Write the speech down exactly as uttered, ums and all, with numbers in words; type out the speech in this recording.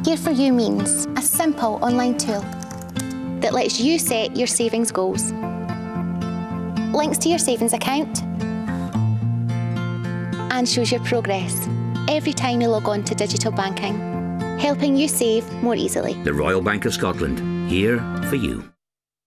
Here For You means a simple online tool that lets you set your savings goals. Links to your savings account and shows your progress every time you log on to digital banking, helping you save more easily. The Royal Bank of Scotland, here for you.